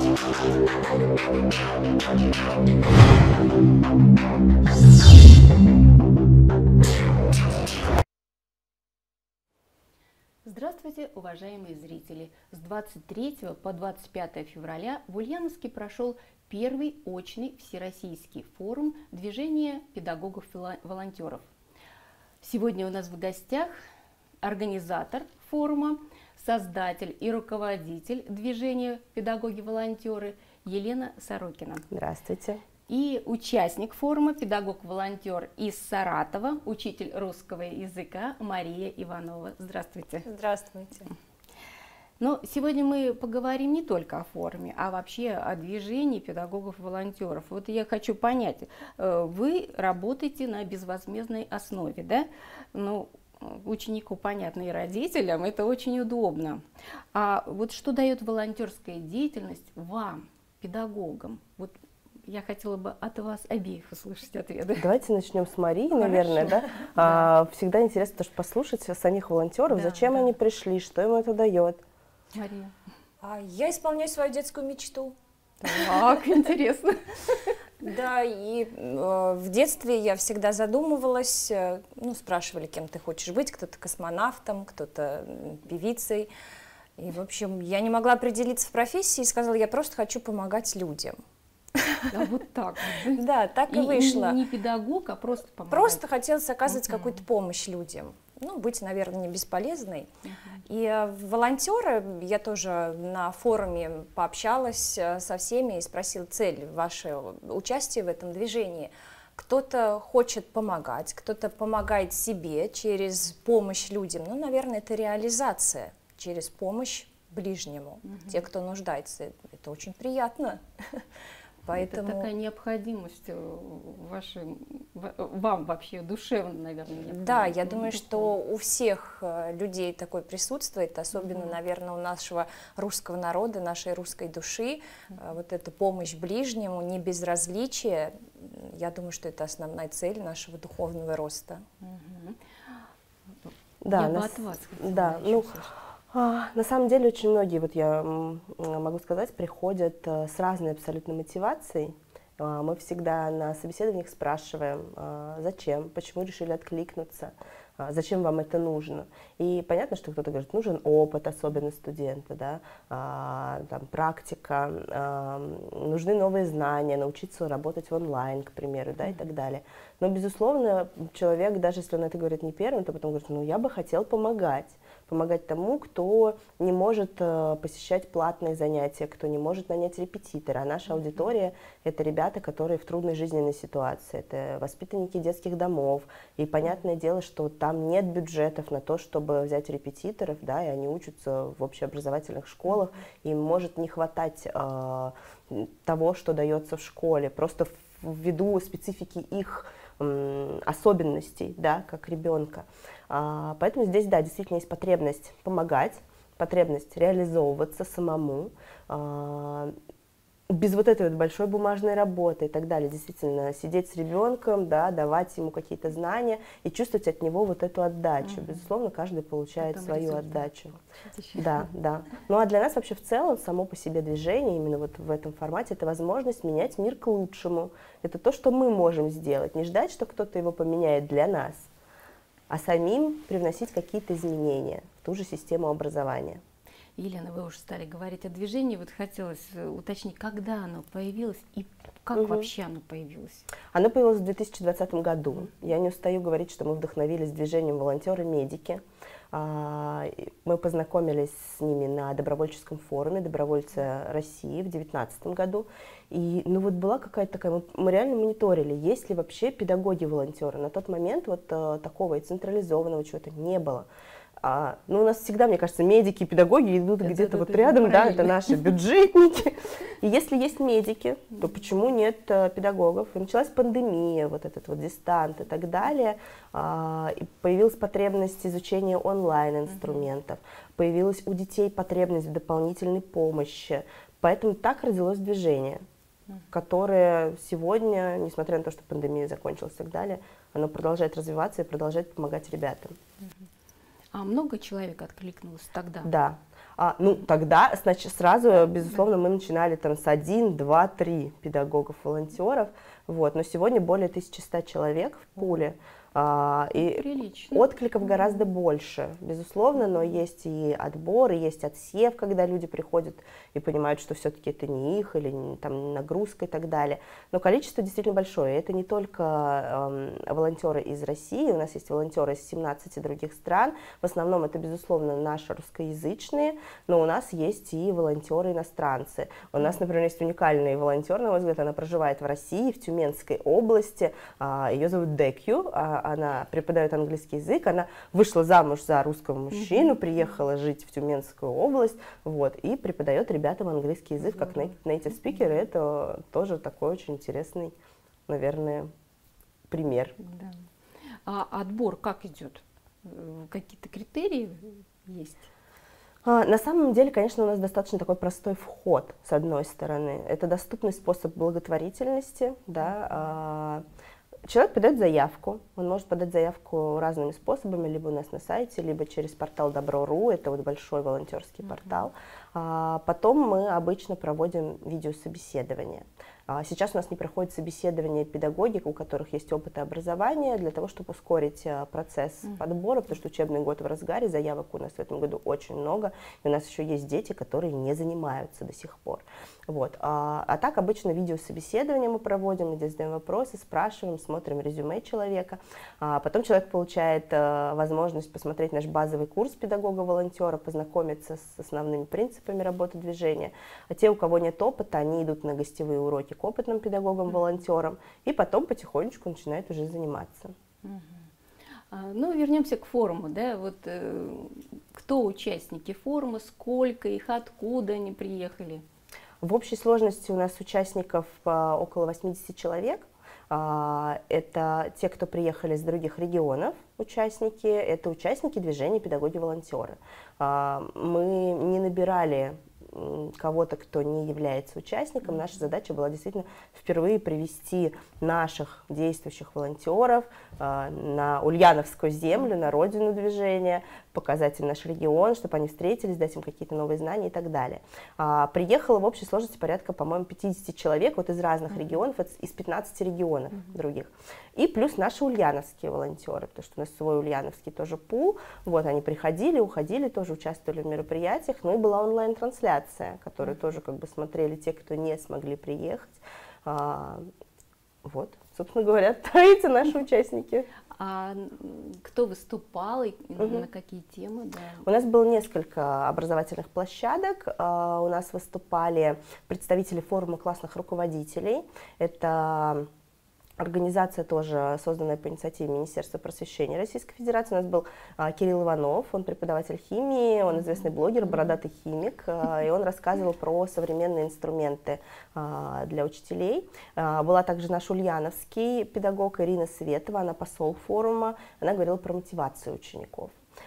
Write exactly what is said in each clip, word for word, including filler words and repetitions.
Здравствуйте, уважаемые зрители! С двадцать третьего по двадцать пятое февраля в Ульяновске прошел первый очный всероссийский форум движения педагогов-волонтеров. Сегодня у нас в гостях организатор форума, создатель и руководитель движения «Педагоги-волонтеры» Елена Сорокина. Здравствуйте. И участник форума, педагог-волонтер из Саратова, учитель русского языка Мария Иванова. Здравствуйте. Здравствуйте. Но сегодня мы поговорим не только о форуме, а вообще о движении педагогов-волонтеров. Вот я хочу понять, вы работаете на безвозмездной основе, да? Ну, ученику, понятно, и родителям это очень удобно. А вот что дает волонтерская деятельность вам, педагогам? Вот я хотела бы от вас обеих услышать ответы. Давайте начнем с Марии, наверное. Да? Да. А, всегда интересно тоже послушать самих волонтеров, да, зачем да. они пришли, что им это дает. Мария. А, я исполняю свою детскую мечту. Так, интересно. Да, и э, в детстве я всегда задумывалась, э, ну, спрашивали, кем ты хочешь быть, кто-то космонавтом, кто-то певицей. И, в общем, я не могла определиться в профессии и сказала, я просто хочу помогать людям. А вот так. Да, так и, и вышло. Не педагог, а просто помогать. Просто хотелось оказывать uh-huh. какую-то помощь людям. Ну, быть, наверное, не бесполезной. Uh-huh. И э, волонтеры, я тоже на форуме пообщалась со всеми и спросила цель вашего участия в этом движении. Кто-то хочет помогать, кто-то помогает себе через помощь людям. Ну, наверное, это реализация через помощь ближнему, uh-huh. те, кто нуждается. Это очень приятно. Поэтому... Это такая необходимость вашей, вам вообще душевно, наверное. Да, я думаю, что у всех людей такое присутствует, особенно, mm-hmm. наверное, у нашего русского народа, нашей русской души. Mm-hmm. Вот эта помощь ближнему, не безразличие, я думаю, что это основная цель нашего духовного роста. Mm-hmm. Да, я нас... бы от вас хотела да, ну... На самом деле очень многие, вот я могу сказать, приходят с разной абсолютно мотивацией. Мы всегда на собеседованиях спрашиваем, зачем, почему решили откликнуться, зачем вам это нужно. И понятно, что кто-то говорит, нужен опыт, особенно студента, да, там, практика, нужны новые знания, научиться работать в онлайн, к примеру, да, и так далее. Но, безусловно, человек, даже если он это говорит не первым, то потом говорит, ну, я бы хотел помогать. Помогать тому, кто не может э, посещать платные занятия, кто не может нанять репетитора. А наша аудитория – это ребята, которые в трудной жизненной ситуации, это воспитанники детских домов. И понятное дело, что там нет бюджетов на то, чтобы взять репетиторов, да, и они учатся в общеобразовательных школах, им может не хватать э, того, что дается в школе, просто ввиду специфики их э, особенностей, да, как ребенка. А, поэтому здесь, да, действительно есть потребность помогать, потребность реализовываться самому, а, без вот этой вот большой бумажной работы и так далее. Действительно, сидеть с ребенком, да, давать ему какие-то знания и чувствовать от него вот эту отдачу. Mm-hmm. Безусловно, каждый получает Потом свою результат. Отдачу. Да, да. Ну а для нас вообще в целом само по себе движение, именно вот в этом формате, это возможность менять мир к лучшему. Это то, что мы можем сделать. Не ждать, что кто-то его поменяет для нас, а самим привносить какие-то изменения в ту же систему образования. Елена, вы уже стали говорить о движении, вот хотелось уточнить, когда оно появилось и как угу. вообще оно появилось? Оно появилось в две тысячи двадцатом году. Я не устаю говорить, что мы вдохновились движением волонтеры-медики. Мы познакомились с ними на добровольческом форуме «Добровольцы России» в две тысячи девятнадцатом году. И ну вот была какая-то такая, мы, мы реально мониторили, есть ли вообще педагоги-волонтеры. На тот момент вот а, такого и централизованного чего-то не было. А, ну, у нас всегда, мне кажется, медики и педагоги идут где-то вот рядом, да, это наши бюджетники. И если есть медики, то почему нет а, педагогов? И началась пандемия, вот этот вот дистант и так далее. А, и появилась потребность изучения онлайн-инструментов, uh-huh. появилась у детей потребность в дополнительной помощи. Поэтому так родилось движение, uh-huh. которое сегодня, несмотря на то, что пандемия закончилась и так далее, оно продолжает развиваться и продолжает помогать ребятам. Uh-huh. А много человек откликнулось тогда? Да. А, ну, тогда, значит, сразу, безусловно, мы начинали там с один, два, три педагогов-волонтеров, вот, но сегодня более тысячи ста человек в пуле. А, и Прилично. откликов гораздо больше, безусловно, но есть и отбор, и есть отсев, когда люди приходят и понимают, что все-таки это не их, или не, там нагрузка и так далее. Но количество действительно большое. Это не только э, волонтеры из России, у нас есть волонтеры из семнадцати других стран. В основном это, безусловно, наши русскоязычные, но у нас есть и волонтеры иностранцы. У нас, например, есть уникальный волонтер, на мой взгляд, она проживает в России, в Тюменской области, э, ее зовут Декью. Она преподает английский язык, она вышла замуж за русского мужчину, приехала жить в Тюменскую область, вот, и преподает ребятам английский язык как native speaker. Это тоже такой очень интересный, наверное, пример. Да. А отбор как идет? Какие-то критерии есть? А, на самом деле, конечно, у нас достаточно такой простой вход, с одной стороны. Это доступный способ благотворительности, да, а, человек подает заявку, он может подать заявку разными способами, либо у нас на сайте, либо через портал Добро точка ру, это вот большой волонтерский mm-hmm. портал. А потом мы обычно проводим видеособеседование. А сейчас у нас не проходит собеседование педагогик, у которых есть опыт и образование, для того, чтобы ускорить процесс mm-hmm. подбора, потому что учебный год в разгаре, заявок у нас в этом году очень много, и у нас еще есть дети, которые не занимаются до сих пор. Вот. А, а так обычно видеособеседование мы проводим, где задаем вопросы, спрашиваем, смотрим резюме человека. А потом человек получает а, возможность посмотреть наш базовый курс педагога-волонтера, познакомиться с основными принципами работы движения. А те, у кого нет опыта, они идут на гостевые уроки к опытным педагогам-волонтерам, и потом потихонечку начинают уже заниматься. Ну, вернемся к форуму, да, вот э, кто участники форума, сколько их, откуда они приехали? В общей сложности у нас участников а, около восьмидесяти человек. А, это те, кто приехали из других регионов, участники, это участники движения «Педагоги-волонтеры». А, мы не набирали кого-то, кто не является участником. Наша задача была действительно впервые привести наших действующих волонтеров э, на Ульяновскую землю, на родину движения, показать им наш регион, чтобы они встретились, дать им какие-то новые знания и так далее. А, приехало в общей сложности порядка, по-моему, пятидесяти человек вот из разных mm-hmm. регионов, из пятнадцати регионов mm-hmm. других. И плюс наши ульяновские волонтеры, потому что у нас свой ульяновский тоже пул. Вот, они приходили, уходили, тоже участвовали в мероприятиях. Ну и была онлайн-трансляция, которую mm-hmm. тоже как бы смотрели те, кто не смогли приехать. А, вот, собственно говоря, эти наши участники. А кто выступал и угу. на какие темы? Да. У нас было несколько образовательных площадок. У нас выступали представители форума классных руководителей. Это организация, тоже созданная по инициативе Министерства просвещения Российской Федерации. У нас был а, Кирилл Иванов, он преподаватель химии, он известный блогер, бородатый химик, а, и он рассказывал про современные инструменты а, для учителей. А, была также наш ульяновский педагог Ирина Светова, она посол форума, она говорила про мотивацию учеников.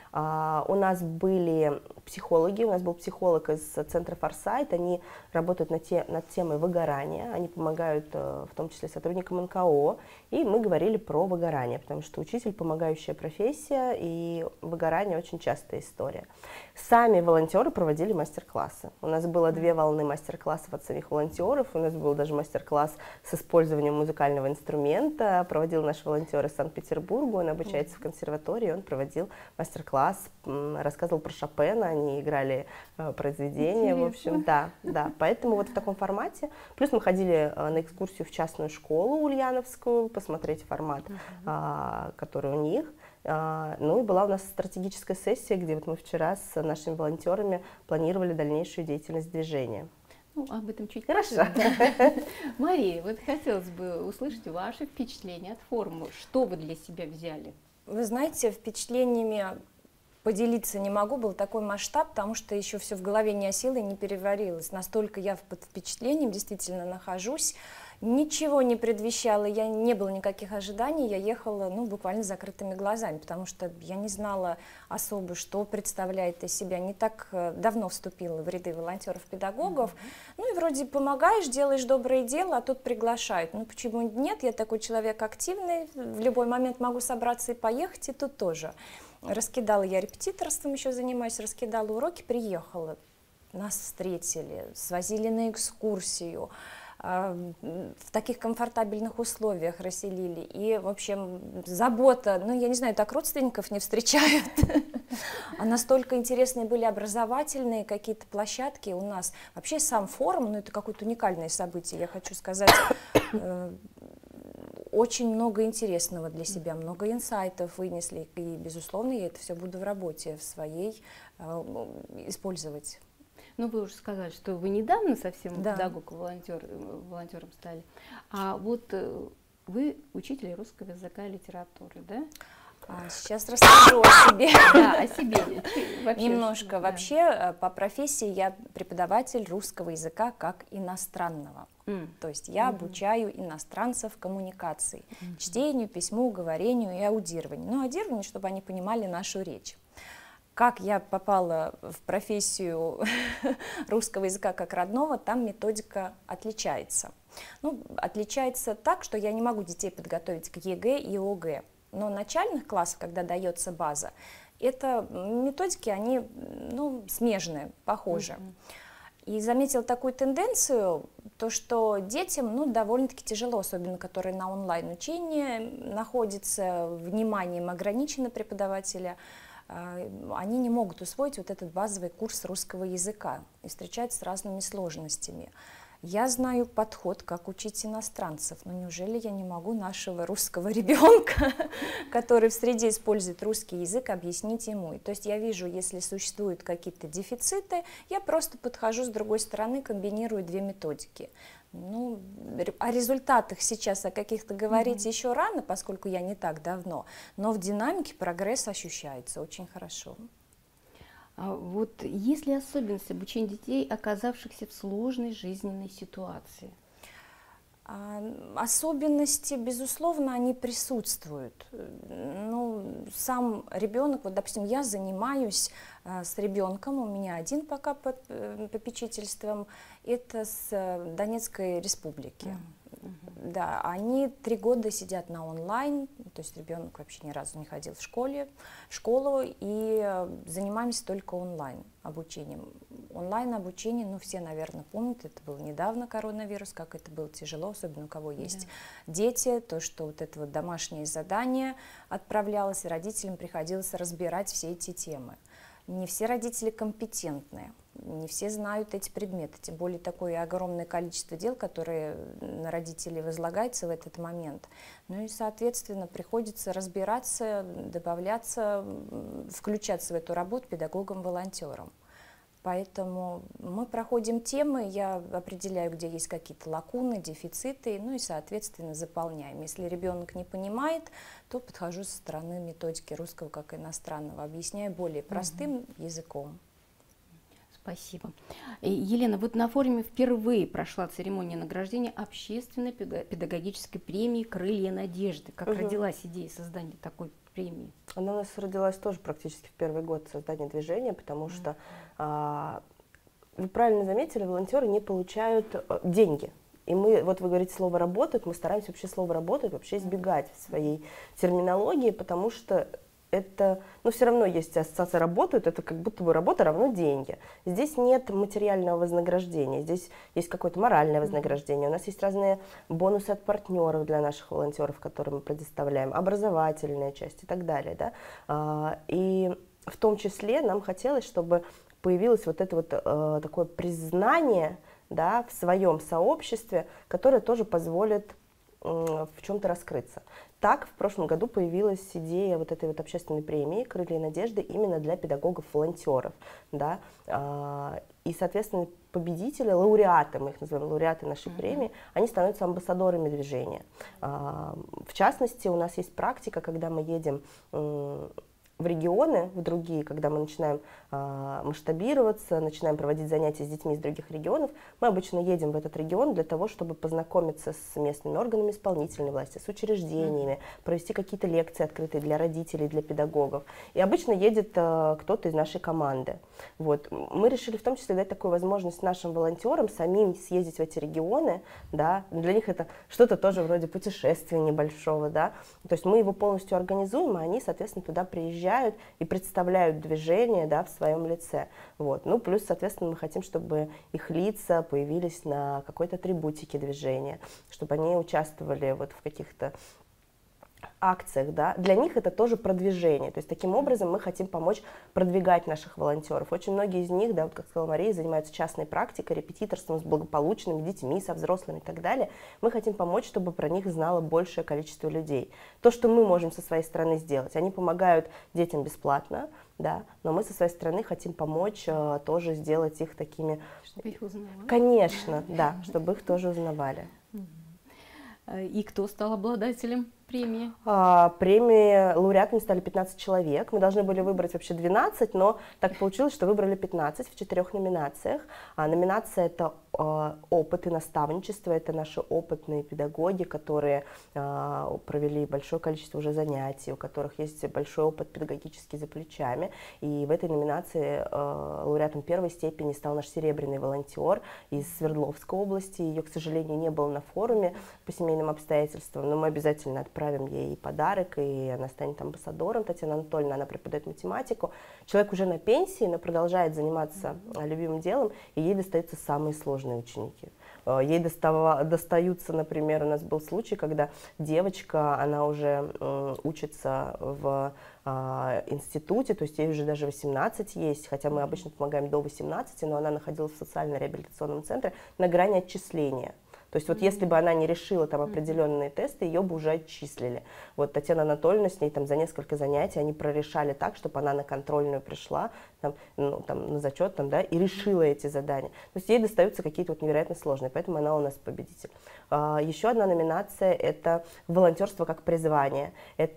Uh, у нас были психологи, у нас был психолог из центра «Форсайт», они работают над, те, над темой выгорания, они помогают uh, в том числе сотрудникам эн ка о, и мы говорили про выгорание, потому что учитель – помогающая профессия, и выгорание – очень частая история. Сами волонтеры проводили мастер-классы. У нас было две волны мастер-классов от самих волонтеров, у нас был даже мастер-класс с использованием музыкального инструмента, проводил наш волонтер из Санкт-Петербурга, он обучается в консерватории, он проводил мастер-класс, рассказывал про Шопена, они играли э, произведения, интересно. В общем, да, да. Поэтому вот в таком формате. Плюс мы ходили э, на экскурсию в частную школу ульяновскую, посмотреть формат, uh-huh. э, который у них. Э, ну и была у нас стратегическая сессия, где вот мы вчера с нашими волонтерами планировали дальнейшую деятельность движения. Ну, об этом чуть Хорошо. позже. Мария, вот хотелось бы услышать ваши впечатления от форума. Что вы для себя взяли? Вы знаете, впечатлениями поделиться не могу, был такой масштаб, потому что еще все в голове не осело и не переварилось. Настолько я под впечатлением действительно нахожусь. Ничего не предвещало, я, не было никаких ожиданий, я ехала ну, буквально с закрытыми глазами, потому что я не знала особо, что представляет из себя. Не так давно вступила в ряды волонтеров-педагогов. Mm-hmm. Ну и вроде помогаешь, делаешь доброе дело, а тут приглашают. Ну почему нет, я такой человек активный, в любой момент могу собраться и поехать, и тут тоже. Раскидала я репетиторством, еще занимаюсь, раскидала уроки, приехала. нас встретили, свозили на экскурсию, в таких комфортабельных условиях расселили. И, в общем, забота, ну, я не знаю, так родственников не встречают. А настолько интересные были образовательные какие-то площадки у нас. Вообще сам форум, ну, это какое-то уникальное событие, я хочу сказать. Очень много интересного для себя, много инсайтов вынесли. И, безусловно, я это все буду в работе в своей использовать. Ну, вы уже сказали, что вы недавно совсем да. педагог, волонтер, волонтером стали. А вот вы учитель русского языка и литературы, да? А сейчас расскажу о себе. Да, о себе. Вообще, немножко. Да. Вообще, по профессии я преподаватель русского языка как иностранного. Mm. То есть я mm-hmm. обучаю иностранцев коммуникации, mm-hmm. чтению, письму, говорению и аудированию. Ну, аудирование, чтобы они понимали нашу речь. Как я попала в профессию русского языка как родного, там методика отличается. Ну, отличается так, что я не могу детей подготовить к ЕГЭ и ОГЭ. Но начальных классов, когда дается база, это методики, они ну, смежные, похожи. Mm-hmm. И заметила такую тенденцию, то, что детям ну, довольно-таки тяжело, особенно которые на онлайн-учении находятся, вниманием ограничено преподавателя, они не могут усвоить вот этот базовый курс русского языка и встречаются с разными сложностями. Я знаю подход, как учить иностранцев, но неужели я не могу нашего русского ребенка, который в среде использует русский язык, объяснить ему? И то есть я вижу, если существуют какие-то дефициты, я просто подхожу с другой стороны, комбинирую две методики. Ну, о результатах сейчас, о каких-то говорить mm-hmm. еще рано, поскольку я не так давно, но в динамике прогресс ощущается очень хорошо. А вот есть ли особенности обучения детей, оказавшихся в сложной жизненной ситуации? А, особенности, безусловно, они присутствуют. Ну, сам ребенок, вот, допустим, я занимаюсь а, с ребенком, у меня один пока под э, попечительством, это с Донецкой республики. Mm-hmm. Да, они три года сидят на онлайн, то есть ребенок вообще ни разу не ходил в школе, в школу, и занимаемся только онлайн обучением. Онлайн обучение, ну все, наверное, помнят, это был недавно коронавирус, как это было тяжело, особенно у кого есть yeah. дети, то, что вот это вот домашнее задание отправлялось, и родителям приходилось разбирать все эти темы. Не все родители компетентные, не все знают эти предметы, тем более такое огромное количество дел, которые на родителей возлагается в этот момент. Ну и, соответственно, приходится разбираться, добавляться, включаться в эту работу педагогам-волонтерам. Поэтому мы проходим темы, я определяю, где есть какие-то лакуны, дефициты, ну и, соответственно, заполняем. Если ребенок не понимает, то подхожу со стороны методики русского как иностранного, объясняю более простым угу. языком. Спасибо. Елена, вот на форуме впервые прошла церемония награждения общественной педагогической премии «Крылья надежды». Как угу. родилась идея создания такой премии? Она у нас родилась тоже практически в первый год создания движения, потому mm-hmm. что, а, вы правильно заметили, волонтеры не получают а, деньги. И мы, вот вы говорите слово «работают», мы стараемся вообще слово «работают» вообще избегать в своей терминологии, потому что это, ну, все равно есть ассоциация «работают», это как будто бы работа равно деньги. Здесь нет материального вознаграждения, здесь есть какое-то моральное вознаграждение. У нас есть разные бонусы от партнеров для наших волонтеров, которые мы предоставляем, образовательная часть и так далее. Да? И в том числе нам хотелось, чтобы появилось вот это вот э, такое признание, да, в своем сообществе, которое тоже позволит э, в чем-то раскрыться. Так, в прошлом году появилась идея вот этой вот общественной премии «Крылья надежды» именно для педагогов-волонтеров. Да? И, соответственно, победители, лауреаты, мы их называем лауреаты нашей mm-hmm. премии, они становятся амбассадорами движения. В частности, у нас есть практика, когда мы едем в регионы, в другие, когда мы начинаем э, масштабироваться, начинаем проводить занятия с детьми из других регионов, мы обычно едем в этот регион для того, чтобы познакомиться с местными органами исполнительной власти, с учреждениями, mm-hmm. провести какие-то лекции открытые для родителей, для педагогов. И обычно едет э, кто-то из нашей команды. Вот. Мы решили в том числе дать такую возможность нашим волонтерам самим съездить в эти регионы. Да? Для них это что-то тоже вроде путешествия небольшого. Да? То есть мы его полностью организуем, а они, соответственно, туда приезжают встречают и представляют движение, да, в своем лице. Вот. Ну, плюс, соответственно, мы хотим, чтобы их лица появились на какой-то атрибутике движения, чтобы они участвовали вот в каких-то акциях, да, для них это тоже продвижение. То есть таким образом мы хотим помочь продвигать наших волонтеров. Очень многие из них, да, вот как сказала Мария, занимаются частной практикой, репетиторством с благополучными детьми, со взрослыми и так далее. Мы хотим помочь, чтобы про них знало большее количество людей. То, что мы можем со своей стороны сделать, они помогают детям бесплатно, да, но мы со своей стороны хотим помочь э, тоже сделать их такими... Чтобы их узнавали. Конечно, да, чтобы их тоже узнавали. И кто стал обладателем премии? А, премии лауреатами стали пятнадцать человек. Мы должны были выбрать вообще двенадцать, но так получилось, что выбрали пятнадцать в четырех номинациях. А, номинация – это а, опыт и наставничество. Это наши опытные педагоги, которые а, провели большое количество уже занятий, у которых есть большой опыт педагогический за плечами. И в этой номинации а, лауреатом первой степени стал наш серебряный волонтер из Свердловской области. Ее, к сожалению, не было на форуме по семейным обстоятельствам, но мы обязательно отправим ей подарок, и она станет амбассадором. Татьяна Анатольевна, она преподает математику. Человек уже на пенсии, но продолжает заниматься любимым делом, и ей достаются самые сложные ученики. Ей достава, достаются, например, у нас был случай, когда девочка, она уже э, учится в э, институте, то есть ей уже даже восемнадцать есть, хотя мы обычно помогаем до восемнадцати, но она находилась в социально-реабилитационном центре на грани отчисления. То есть вот если бы она не решила там определенные тесты, ее бы уже отчислили. Вот Татьяна Анатольевна с ней там за несколько занятий, они прорешали так, чтобы она на контрольную пришла, там, ну, там, на зачет, там, да, и решила эти задания. То есть ей достаются какие-то вот невероятно сложные, поэтому она у нас победитель. А, еще одна номинация – это волонтерство как призвание.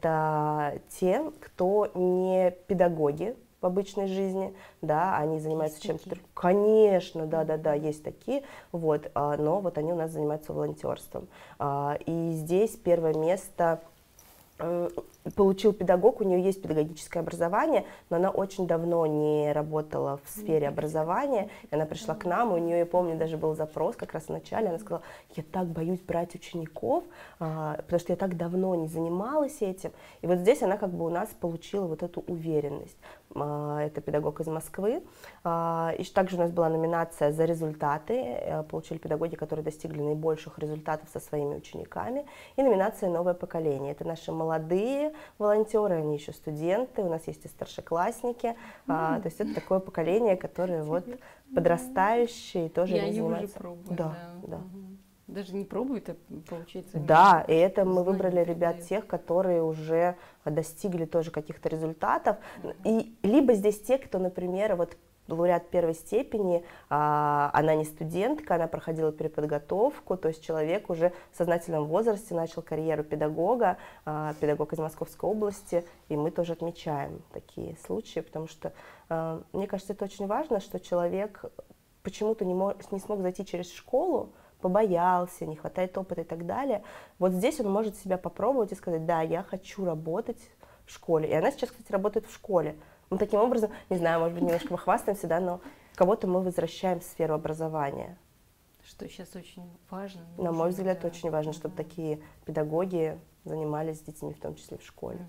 Это те, кто не педагоги в обычной жизни, да, они занимаются чем-то. Конечно, да, да, да, есть такие, вот, а, но вот они у нас занимаются волонтерством. А, и здесь первое место э, получил педагог, у нее есть педагогическое образование, но она очень давно не работала в сфере образования, и она пришла к нам, и у нее, я помню, даже был запрос как раз в начале, она сказала: я так боюсь брать учеников, а, потому что я так давно не занималась этим, и вот здесь она как бы у нас получила вот эту уверенность. А, это педагог из Москвы, а, и также у нас была номинация за результаты, получили педагоги, которые достигли наибольших результатов со своими учениками, и номинация «Новое поколение», это наши молодые волонтеры, они еще студенты, у нас есть и старшеклассники, mm. а, то есть это такое поколение, которое вот подрастающее, тоже и они занимаются. Уже пробуют, да, да. да. Угу. Даже не пробуют, а получается. Да, и это мы выбрали ребят дают. тех, которые уже достигли тоже каких-то результатов, mm. и либо здесь те, кто, например, вот лауреат первой степени, а, она не студентка, она проходила переподготовку, то есть человек уже в сознательном возрасте начал карьеру педагога, а, педагог из Московской области, и мы тоже отмечаем такие случаи, потому что, а, мне кажется, это очень важно, что человек почему-то не, мог, не смог зайти через школу, побоялся, не хватает опыта и так далее. Вот здесь он может себя попробовать и сказать: да, я хочу работать в школе. И она сейчас, кстати, работает в школе. Мы таким образом, не знаю, может быть, немножко мы хвастаемся, да, но кого-то мы возвращаем в сферу образования. Что сейчас очень важно. На нужно, мой взгляд, да. очень важно, чтобы uh-huh. такие педагоги занимались с детьми, в том числе в школе.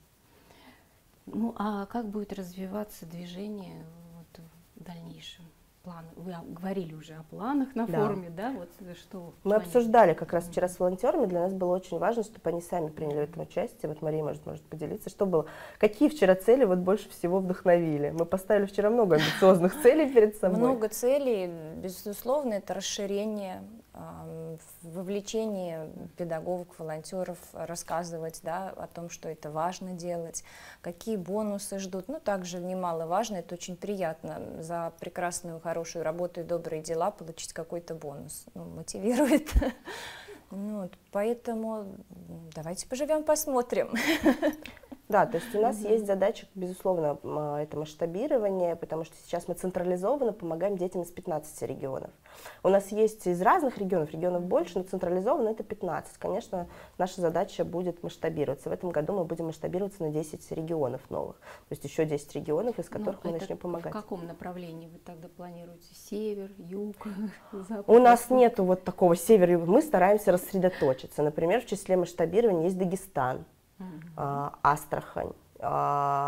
Uh-huh. Ну, а как будет развиваться движение вот в дальнейшем? Планы. Вы говорили уже о планах на да. форуме, да? Вот что мы обсуждали как раз вчера с волонтерами, для нас было очень важно, чтобы они сами приняли в этом участие. Вот Мария может, может поделиться, что было. Какие вчера цели вот больше всего вдохновили? Мы поставили вчера много амбициозных целей перед собой. Много целей, безусловно, это расширение, вовлечение педагогов, волонтеров, рассказывать, да, о том, что это важно делать, какие бонусы ждут. Ну, также немаловажно, это очень приятно за прекрасную, хорошую работу и добрые дела получить какой-то бонус. Ну, мотивирует. Ну, вот, поэтому давайте поживем, посмотрим. Да, то есть у нас mm-hmm. есть задача, безусловно, это масштабирование, потому что сейчас мы централизованно помогаем детям из пятнадцати регионов. У нас есть из разных регионов, регионов больше, но централизованно это пятнадцать. Конечно, наша задача будет масштабироваться. В этом году мы будем масштабироваться на десять регионов новых. То есть еще десять регионов, из которых ну, мы начнем помогать. В каком направлении вы тогда планируете? Север, юг, запад? У нас нету вот такого севера-юга. Мы стараемся рассредоточиться. Например, в числе масштабирования есть Дагестан, Uh-huh. Астрахань,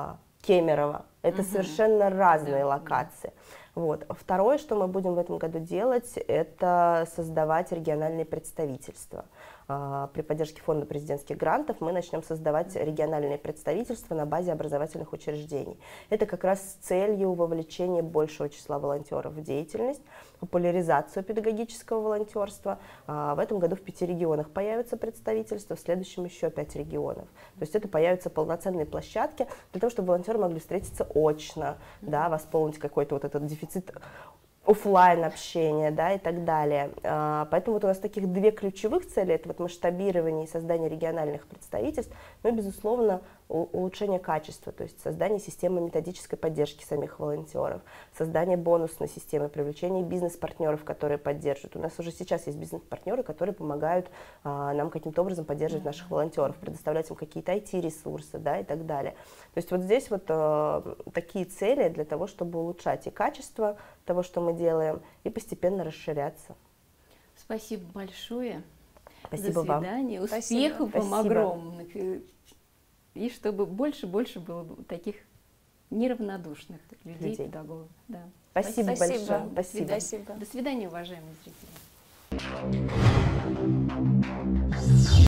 Кемерово. Это Мгм. совершенно разные Да, локации. Вот. Второе, что мы будем в этом году делать, это создавать региональные представительства. А, При поддержке фонда президентских грантов мы начнем создавать региональные представительства на базе образовательных учреждений. Это как раз с целью вовлечения большего числа волонтеров в деятельность, популяризацию педагогического волонтерства. А, В этом году в пяти регионах появятся представительства, в следующем еще пять регионов. То есть это появятся полноценные площадки для того, чтобы волонтеры могли встретиться очно, да, восполнить какой-то вот этот дефицит оффлайн общения, да, и так далее. А, Поэтому вот у нас таких две ключевых цели, это вот масштабирование и создание региональных представительств, ну и, безусловно, у- улучшение качества, то есть создание системы методической поддержки самих волонтеров, создание бонусной системы, привлечение бизнес-партнеров, которые поддерживают. У нас уже сейчас есть бизнес-партнеры, которые помогают а, нам каким-то образом поддерживать наших волонтеров, предоставлять им какие-то ай ти-ресурсы, да, и так далее. То есть вот здесь вот а, такие цели для того, чтобы улучшать и качество того, что мы делаем, и постепенно расширяться. Спасибо большое. Спасибо До вам. свидания. Спасибо. Успехов вам Спасибо. огромных. И- И чтобы больше-больше было бы таких неравнодушных людей, Людей. педагогов. Да. Спасибо, Спасибо. большое. До Спасибо. свидания. Спасибо. До свидания, уважаемые зрители.